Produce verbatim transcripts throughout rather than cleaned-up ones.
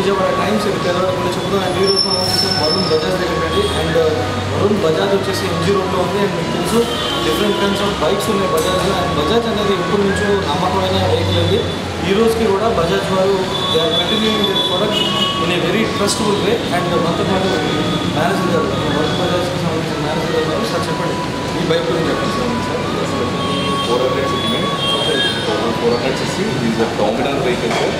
Vijayawada times ఇది తెలంగాణ కూడా చెప్తాను. అండ్ ఈ రోజు మనం వచ్చేసి వరుణ్ బజాజ్ దగ్గర అండి. అండ్ వరుణ్ బజాజ్ వచ్చేసి ఎంజీ రోడ్లో ఉంది. అండ్ మీకు తెలుసు డిఫరెంట్ కైండ్స్ ఆఫ్ బైక్స్ ఉన్నాయి బజాజ్. అండ్ బజాజ్ అనేది ఎప్పటి నుంచో నమ్మకమైన వెహికల్ అండి. ఈ రోజుకి కూడా బజాజ్ వారు they are continuing this product in a very trustable way. And మనతో పాటు మేనేజర్ గారు వరుణ్ బజాజ్కి సంబంధించిన మేనేజర్ గారు సార్ చెప్పండి ఈ బైక్ గురించి చెప్పండి సార్. फोर हंड्रेड सिटी में four hundred CC is a dominant vehicle sir.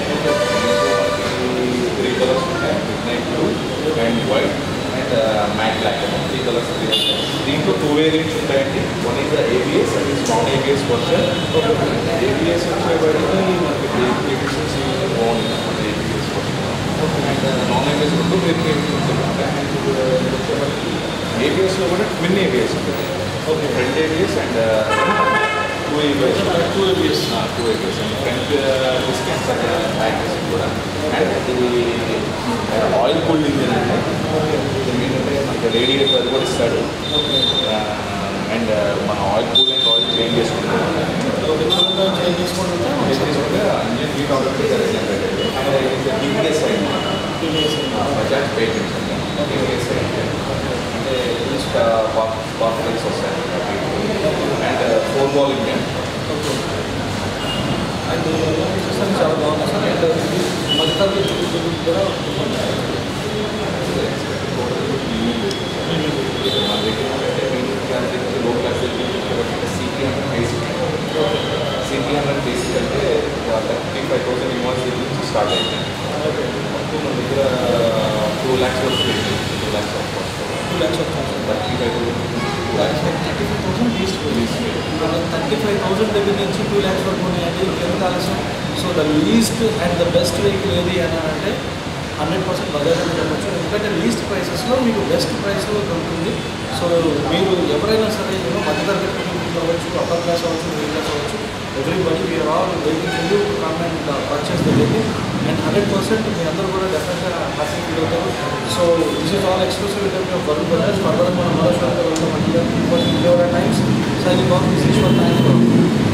Three colours ఉంటాయి midnight blue and white and matte black three colours దీంట్లో టూ వేరియంట్స్ ఉంటాయండి. One is ABS and is non ABS version. ABS వచ్చేవాడికి మనకి efficiency బాగుంది అనమాట ABS version. And non ABS రెండు వేరే efficiency ఉంటాయి. అండ్ వచ్చేవాడికి ఏబిఎస్లో కూడా ట్విన్ ఏబిఎస్ ఉంటుంది. Okay front ABS and two ABS two ABS two ABS and front distance and back distance కూడా. అండ్ ఇది ఆయిల్ కూల్డ్ ఇంజిన్ అండి. ఇది ఏంటంటే మనకి రేడియేటర్ అది కూడా ఇస్తాడు. అండ్ మన oil cool and oil change చేసుకుంటాం. చేంజ్ చేసుకుంటే చేంజ్ చేసుకుంటే engine heat automatic generate. And TVS side Bajaj patents అండి. టీవీఎస్ సైడ్ అంటే పాపులర్స్ వస్తాయి. And four ball engine. And system చాలా బాగుంది సార్. అండ్ మధ్య కూడా మన దగ్గర లో class city hundred basic. City hundred basic అంటే థర్టీ ఫైవ్ థౌసండ్ ఇన్వాయిస్ నుంచి స్టార్ట్ అయింది. మన దగ్గర టూ ల్యాక్స్ వరకు టూ ల్యాక్స్ టూ ల్యాక్స్ వస్తుంది. Thirty five thousand thirty five thousand thirty five thousand దగ్గర నుంచి టూ ల్యాక్స్ వరకు ఉన్నాయండి. ఇంకెందుకు ఆలస్యం? So the least and the best vehicle ఏది అని అంటే హండ్రెడ్ పర్సెంట్ బజాజ్ అని చెప్పచ్చు. ఎందుకంటే లీస్ట్ ప్రైసెస్లో మీకు బెస్ట్ ప్రైస్లో దొరుకుతుంది. సో మీరు ఎవరైనా సరే ఏమో మధ్యతరగతి కుటుంబం అవ్వచ్చు, అప్పర్ క్లాస్ అవ్వచ్చు, మిడిల్ క్లాస్ అవ్వచ్చు, everybody we are all vehicle to come and purchase the vehicle. And hundred percent మీ అందరూ కూడా డెఫినెట్గా హ్యాపీ ఫీల్ అవుతారు. So this is all exclusive interview of Varun Bajaj. Further మనం మరో షాప్లో వెళ్తాం. Vijayawada times signing off this Eshwar thank you.